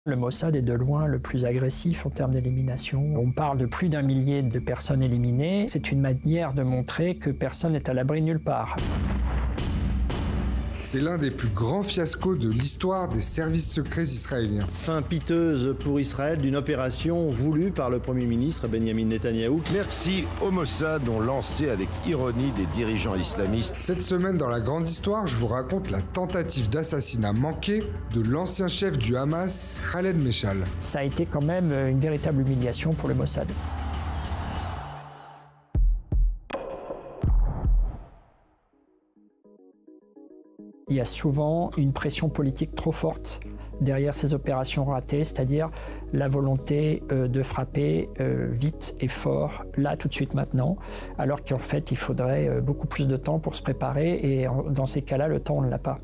Le Mossad est de loin le plus agressif en termes d'élimination. On parle de plus d'1 millier de personnes éliminées. C'est une manière de montrer que personne n'est à l'abri nulle part. C'est l'un des plus grands fiascos de l'histoire des services secrets israéliens. Fin piteuse pour Israël d'une opération voulue par le Premier ministre Benjamin Netanyahou. Merci au Mossad, ont lancé avec ironie des dirigeants islamistes. Cette semaine dans la grande histoire, je vous raconte la tentative d'assassinat manqué de l'ancien chef du Hamas, Khaled Meshal. Ça a été quand même une véritable humiliation pour le Mossad. Il y a souvent une pression politique trop forte derrière ces opérations ratées, c'est-à-dire la volonté de frapper vite et fort, là, tout de suite, maintenant, alors qu'en fait, il faudrait beaucoup plus de temps pour se préparer, et dans ces cas-là, le temps, on ne l'a pas.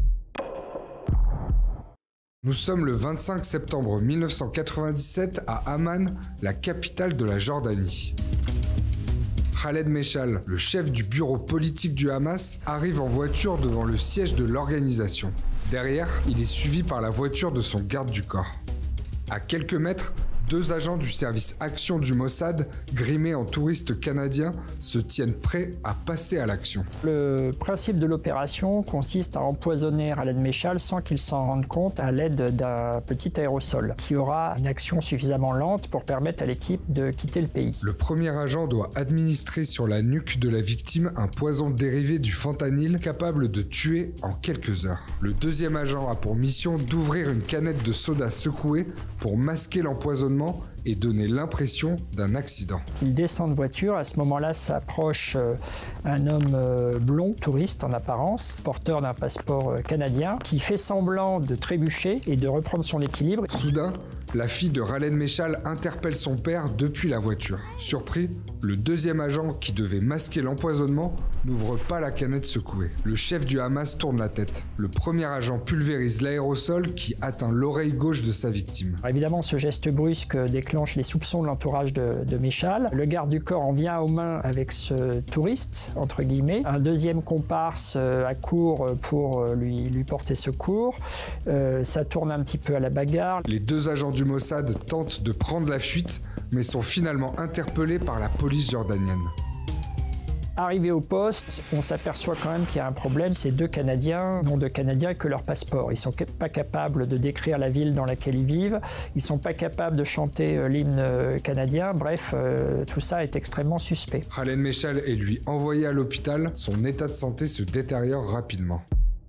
Nous sommes le 25 septembre 1997 à Amman, la capitale de la Jordanie. Khaled Meshal, le chef du bureau politique du Hamas, arrive en voiture devant le siège de l'organisation. Derrière, il est suivi par la voiture de son garde du corps. À quelques mètres, 2 agents du service action du Mossad, grimés en touristes canadiens, se tiennent prêts à passer à l'action. Le principe de l'opération consiste à empoisonner Khaled Meshal sans qu'il s'en rende compte à l'aide d'un petit aérosol qui aura une action suffisamment lente pour permettre à l'équipe de quitter le pays. Le premier agent doit administrer sur la nuque de la victime un poison dérivé du fentanyl capable de tuer en quelques heures. Le deuxième agent a pour mission d'ouvrir une canette de soda secouée pour masquer l'empoisonnement et donner l'impression d'un accident. Il descend de voiture, à ce moment-là s'approche un homme blond, touriste en apparence, porteur d'un passeport canadien, qui fait semblant de trébucher et de reprendre son équilibre. Soudain, la fille de Khaled Meshal interpelle son père depuis la voiture. Surpris, le deuxième agent qui devait masquer l'empoisonnement n'ouvre pas la canette secouée. Le chef du Hamas tourne la tête. Le premier agent pulvérise l'aérosol qui atteint l'oreille gauche de sa victime. Alors évidemment, ce geste brusque déclenche les soupçons de l'entourage de Meshal. Le garde du corps en vient aux mains avec ce touriste, entre guillemets. Un deuxième comparse accourt pour lui porter secours. Ça tourne un petit peu à la bagarre. Les 2 agents du Mossad tentent de prendre la fuite, mais sont finalement interpellés par la police jordanienne. Arrivé au poste, on s'aperçoit quand même qu'il y a un problème. Ces 2 Canadiens n'ont de Canadiens que leur passeport. Ils ne sont pas capables de décrire la ville dans laquelle ils vivent. Ils ne sont pas capables de chanter l'hymne canadien. Bref, tout ça est extrêmement suspect. Khaled Meshal est lui envoyé à l'hôpital. Son état de santé se détériore rapidement.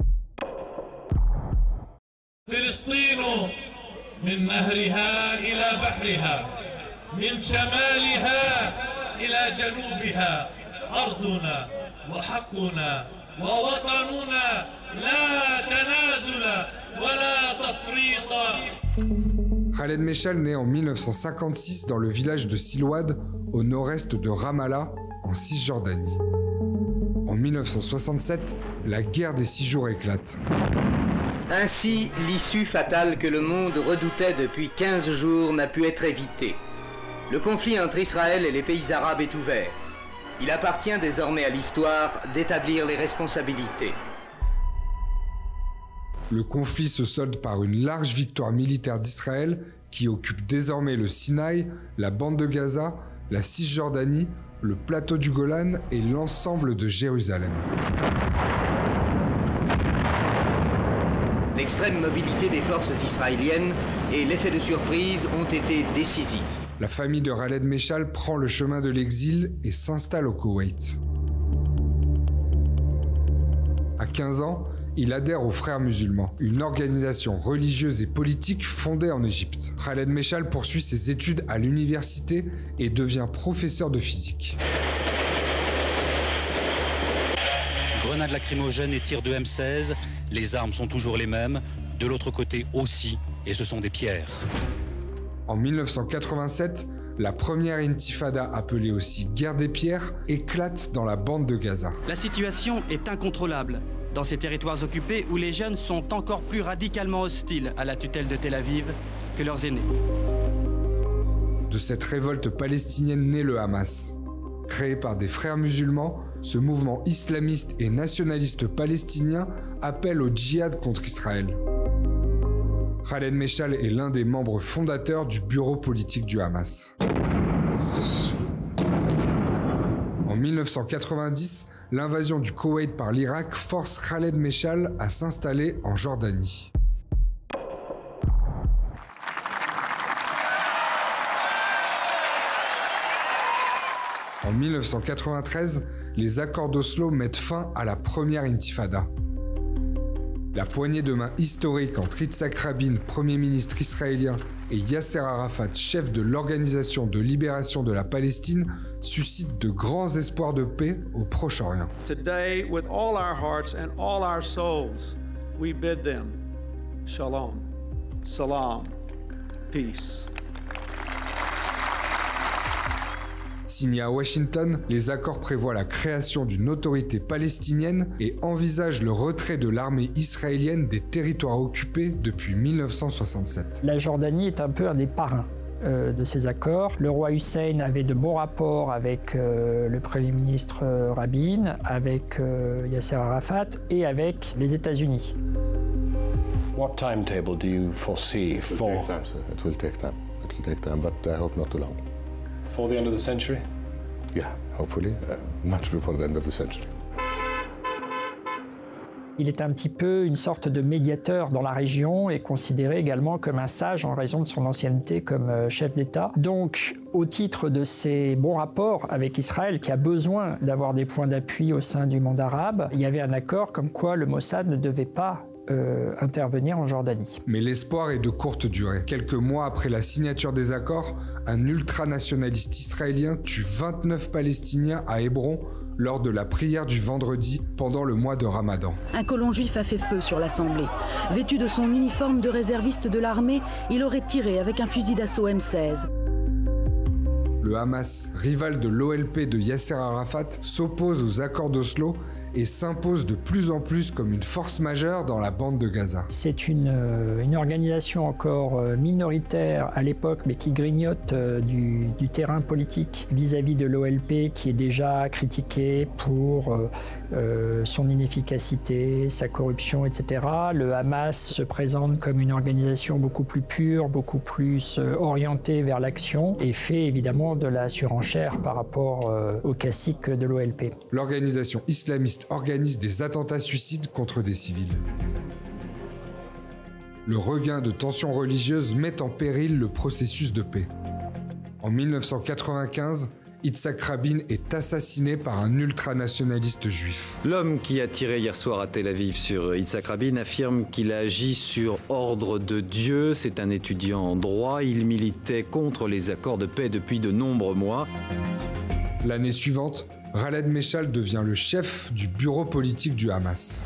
من نهرها إلى بحرها من شمالها إلى جنوبها أرضنا وحقنا ووطننا لا تنازل ولا تفريط. Khaled Meshal naît en 1956 dans le village de Silouad, au nord-est de Ramallah, en Cisjordanie. En 1967, la guerre des 6 jours éclate. Ainsi, l'issue fatale que le monde redoutait depuis 15 jours n'a pu être évitée. Le conflit entre Israël et les pays arabes est ouvert. Il appartient désormais à l'histoire d'établir les responsabilités. Le conflit se solde par une large victoire militaire d'Israël qui occupe désormais le Sinaï, la bande de Gaza, la Cisjordanie, le plateau du Golan et l'ensemble de Jérusalem. L'extrême mobilité des forces israéliennes et l'effet de surprise ont été décisifs. La famille de Khaled Meshal prend le chemin de l'exil et s'installe au Koweït. À 15 ans, il adhère aux Frères musulmans, une organisation religieuse et politique fondée en Égypte. Khaled Meshal poursuit ses études à l'université et devient professeur de physique. Grenades lacrymogènes et tirs de M16, les armes sont toujours les mêmes, de l'autre côté aussi, et ce sont des pierres. En 1987, la première intifada, appelée aussi guerre des pierres, éclate dans la bande de Gaza. La situation est incontrôlable dans ces territoires occupés où les jeunes sont encore plus radicalement hostiles à la tutelle de Tel Aviv que leurs aînés. De cette révolte palestinienne naît le Hamas. Créé par des frères musulmans, ce mouvement islamiste et nationaliste palestinien appelle au djihad contre Israël. Khaled Meshal est l'un des membres fondateurs du bureau politique du Hamas. En 1990, l'invasion du Koweït par l'Irak force Khaled Meshal à s'installer en Jordanie. En 1993, les accords d'Oslo mettent fin à la première intifada. La poignée de main historique entre Yitzhak Rabin, Premier ministre israélien, et Yasser Arafat, chef de l'Organisation de libération de la Palestine, suscite de grands espoirs de paix au Proche-Orient. Today, with all our hearts and all our souls, we bid them shalom, salam, peace. Signés à Washington, les accords prévoient la création d'une autorité palestinienne et envisagent le retrait de l'armée israélienne des territoires occupés depuis 1967. La Jordanie est un peu un des parrains de ces accords. Le roi Hussein avait de bons rapports avec le Premier ministre Rabin, avec Yasser Arafat et avec les États-Unis. What timetable do you foresee for? It will take time. It will take time, but I hope not too long. For the end of the century? Yeah, hopefully, much before the end of the century. Il est un petit peu une sorte de médiateur dans la région et considéré également comme un sage en raison de son ancienneté comme chef d'État. Donc, au titre de ses bons rapports avec Israël, qui a besoin d'avoir des points d'appui au sein du monde arabe, il y avait un accord comme quoi le Mossad ne devait pas intervenir en Jordanie. Mais l'espoir est de courte durée. Quelques mois après la signature des accords, un ultranationaliste israélien tue 29 Palestiniens à Hébron lors de la prière du vendredi pendant le mois de Ramadan. Un colon juif a fait feu sur l'Assemblée. Vêtu de son uniforme de réserviste de l'armée, il aurait tiré avec un fusil d'assaut M16. Le Hamas, rival de l'OLP de Yasser Arafat, s'oppose aux accords d'Oslo et s'impose de plus en plus comme une force majeure dans la bande de Gaza. C'est une organisation encore minoritaire à l'époque, mais qui grignote du terrain politique vis-à-vis de l'OLP, qui est déjà critiqué pour son inefficacité, sa corruption, etc. Le Hamas se présente comme une organisation beaucoup plus pure, beaucoup plus orientée vers l'action et fait évidemment de la surenchère par rapport au classique de l'OLP. L'organisation islamiste organise des attentats suicides contre des civils. Le regain de tensions religieuses met en péril le processus de paix. En 1995, Yitzhak Rabin est assassiné par un ultranationaliste juif. L'homme qui a tiré hier soir à Tel Aviv sur Yitzhak Rabin affirme qu'il a agi sur ordre de Dieu. C'est un étudiant en droit. Il militait contre les accords de paix depuis de nombreux mois. L'année suivante, Khaled Meshal devient le chef du bureau politique du Hamas.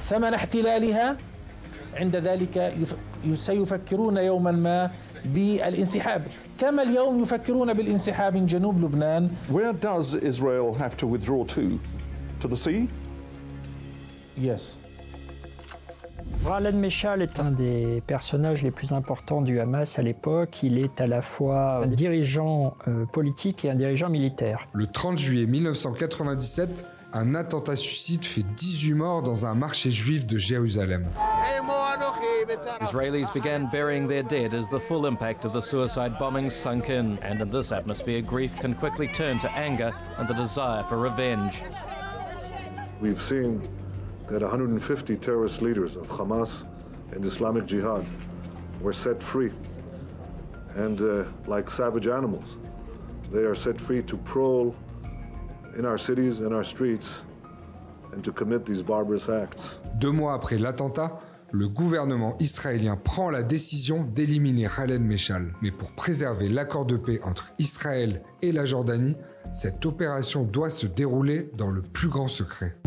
عند ذلك سيفكرون يوما ما بالانسحاب كما اليوم يفكرون بالانسحاب من جنوب لبنان. Where does Israel have to withdraw to? To the sea? Yes. Khaled Meshal est un des personnages les plus importants du Hamas à l'époque. Il est à la fois un dirigeant politique et un dirigeant militaire. Le 30 juillet 1997, un attentat suicide fait 18 morts dans un marché juif de Jérusalem. Israelis began burying their dead as the full impact of the suicide bombings sunk in, and in this atmosphere, grief can quickly turn to anger and the desire for revenge. We've seen that 150 terrorist leaders of Hamas and Islamic Jihad were set free, and like savage animals, they are set free to prowl in our cities, in our streets, and to commit these barbarous acts. 2 mois après l'attentat, le gouvernement israélien prend la décision d'éliminer Khaled Meshal. Mais pour préserver l'accord de paix entre Israël et la Jordanie, cette opération doit se dérouler dans le plus grand secret.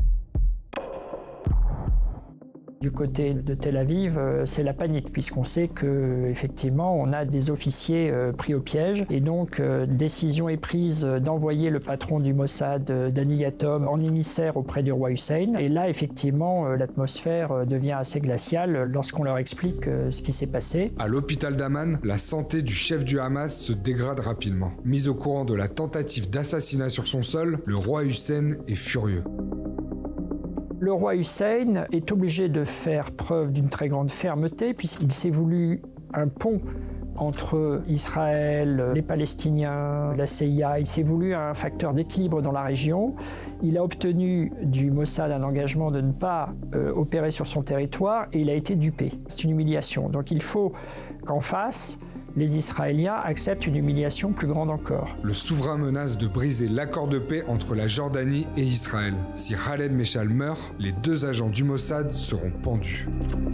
Du côté de Tel Aviv, c'est la panique, puisqu'on sait qu'effectivement, on a des officiers pris au piège. Et donc, décision est prise d'envoyer le patron du Mossad, Dani Yatom, en émissaire auprès du roi Hussein. Et là, effectivement, l'atmosphère devient assez glaciale lorsqu'on leur explique ce qui s'est passé. À l'hôpital d'Amman, la santé du chef du Hamas se dégrade rapidement. Mis au courant de la tentative d'assassinat sur son sol, le roi Hussein est furieux. Le roi Hussein est obligé de faire preuve d'une très grande fermeté puisqu'il s'est voulu un pont entre Israël, les Palestiniens, la CIA. Il s'est voulu un facteur d'équilibre dans la région. Il a obtenu du Mossad un engagement de ne pas opérer sur son territoire et il a été dupé. C'est une humiliation. Donc il faut qu'en face, les Israéliens acceptent une humiliation plus grande encore. Le souverain menace de briser l'accord de paix entre la Jordanie et Israël. Si Khaled Meshal meurt, les 2 agents du Mossad seront pendus.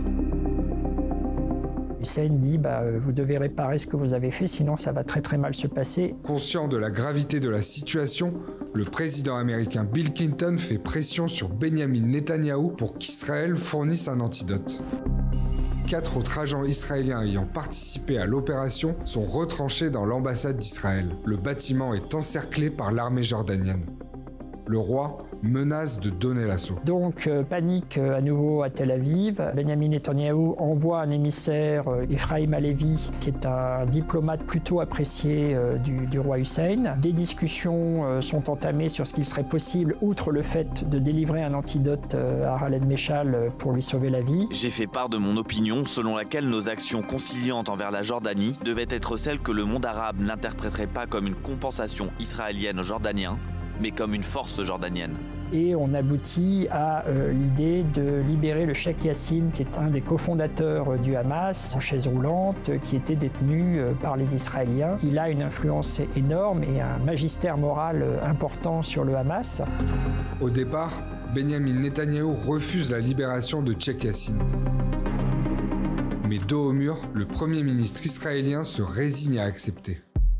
Hussein dit vous devez réparer ce que vous avez fait, sinon ça va très très mal se passer. Conscient de la gravité de la situation, le président américain Bill Clinton fait pression sur Benjamin Netanyahou pour qu'Israël fournisse un antidote. 4 autres agents israéliens ayant participé à l'opération sont retranchés dans l'ambassade d'Israël. Le bâtiment est encerclé par l'armée jordanienne. Le roi menace de donner l'assaut. Donc panique à nouveau à Tel Aviv. Benjamin Netanyahou envoie un émissaire, Ephraim Halevi, qui est un diplomate plutôt apprécié du roi Hussein. Des discussions sont entamées sur ce qu'il serait possible, outre le fait de délivrer un antidote à Khaled Meshal pour lui sauver la vie. J'ai fait part de mon opinion selon laquelle nos actions conciliantes envers la Jordanie devaient être celles que le monde arabe n'interpréterait pas comme une compensation israélienne aux Jordaniens, mais comme une force jordanienne. Et on aboutit à l'idée de libérer le Cheikh Yassine, qui est un des cofondateurs du Hamas, en chaise roulante, qui était détenu par les Israéliens. Il a une influence énorme et un magistère moral important sur le Hamas. Au départ, Benjamin Netanyahou refuse la libération de Cheikh Yassine. Mais dos au mur, le Premier ministre israélien se résigne à accepter.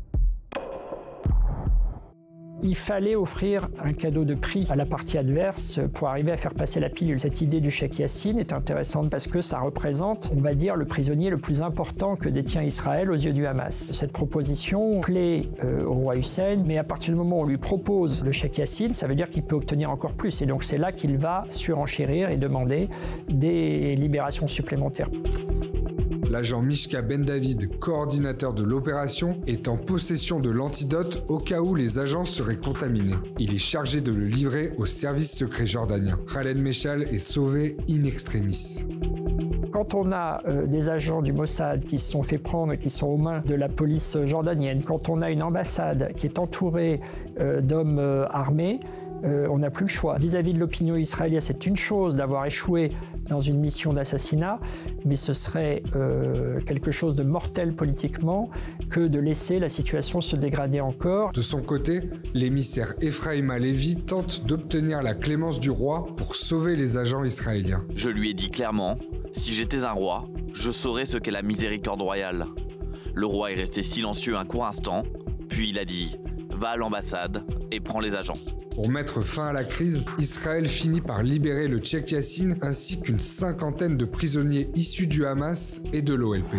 Il fallait offrir un cadeau de prix à la partie adverse pour arriver à faire passer la pilule. Cette idée du Cheikh Yassine est intéressante parce que ça représente, on va dire, le prisonnier le plus important que détient Israël aux yeux du Hamas. Cette proposition plaît au roi Hussein, mais à partir du moment où on lui propose le Cheikh Yassine, ça veut dire qu'il peut obtenir encore plus. Et donc c'est là qu'il va surenchérir et demander des libérations supplémentaires. L'agent Mishka Ben David, coordinateur de l'opération, est en possession de l'antidote au cas où les agents seraient contaminés. Il est chargé de le livrer au service secret jordanien. Khaled Meshal est sauvé in extremis. Quand on a des agents du Mossad qui se sont fait prendre, qui sont aux mains de la police jordanienne, quand on a une ambassade qui est entourée d'hommes armés, on n'a plus le choix. Vis-à-vis de l'opinion israélienne, c'est une chose d'avoir échoué dans une mission d'assassinat, mais ce serait quelque chose de mortel politiquement que de laisser la situation se dégrader encore. De son côté, l'émissaire Ephraim Halevi tente d'obtenir la clémence du roi pour sauver les agents israéliens. Je lui ai dit clairement, si j'étais un roi, je saurais ce qu'est la miséricorde royale. Le roi est resté silencieux un court instant, puis il a dit « Va à l'ambassade et prends les agents ». Pour mettre fin à la crise, Israël finit par libérer le Cheikh Yassine ainsi qu'une 50aine de prisonniers issus du Hamas et de l'OLP.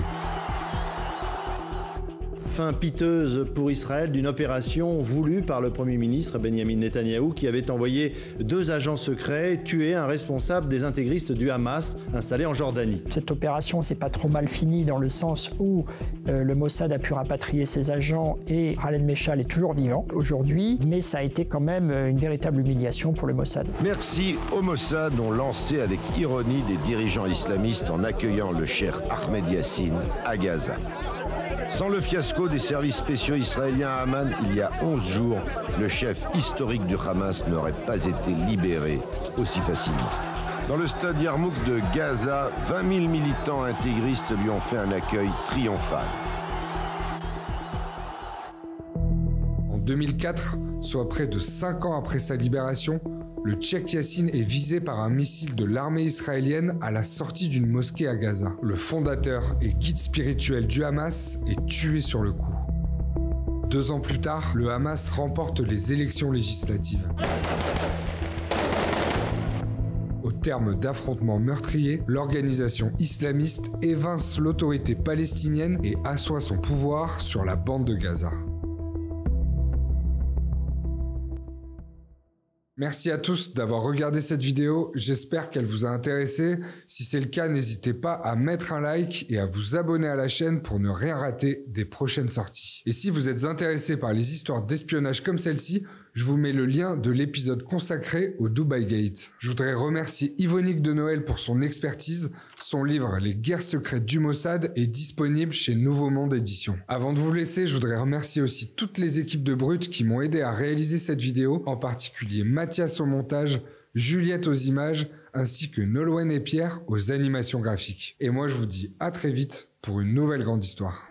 Fin piteuse pour Israël d'une opération voulue par le Premier ministre Benjamin Netanyahou qui avait envoyé 2 agents secrets tuer un responsable des intégristes du Hamas installé en Jordanie. Cette opération s'est pas trop mal finie dans le sens où le Mossad a pu rapatrier ses agents et Khaled Meshal est toujours vivant aujourd'hui, mais ça a été quand même une véritable humiliation pour le Mossad. Merci au Mossad ont lancé avec ironie des dirigeants islamistes en accueillant le cheikh Ahmed Yassine à Gaza. Sans le fiasco des services spéciaux israéliens à Amman, il y a 11 jours, le chef historique du Hamas n'aurait pas été libéré aussi facilement. Dans le stade Yarmouk de Gaza, 20 000 militants intégristes lui ont fait un accueil triomphal. En 2004, soit près de 5 ans après sa libération, le Cheikh Yassine est visé par un missile de l'armée israélienne à la sortie d'une mosquée à Gaza. Le fondateur et guide spirituel du Hamas est tué sur le coup. 2 ans plus tard, le Hamas remporte les élections législatives. Au terme d'affrontements meurtriers, l'organisation islamiste évince l'autorité palestinienne et assoit son pouvoir sur la bande de Gaza. Merci à tous d'avoir regardé cette vidéo, j'espère qu'elle vous a intéressé. Si c'est le cas, n'hésitez pas à mettre un like et à vous abonner à la chaîne pour ne rien rater des prochaines sorties. Et si vous êtes intéressé par les histoires d'espionnage comme celle-ci, Je vous mets le lien de l'épisode consacré au Dubai Gate. Je voudrais remercier Yvonique de Noël pour son expertise. Son livre « Les guerres secrètes du Mossad » est disponible chez Nouveau Monde Éditions. Avant de vous laisser, je voudrais remercier aussi toutes les équipes de Brut qui m'ont aidé à réaliser cette vidéo, en particulier Mathias au montage, Juliette aux images, ainsi que Nolwenn et Pierre aux animations graphiques. Et moi je vous dis à très vite pour une nouvelle grande histoire.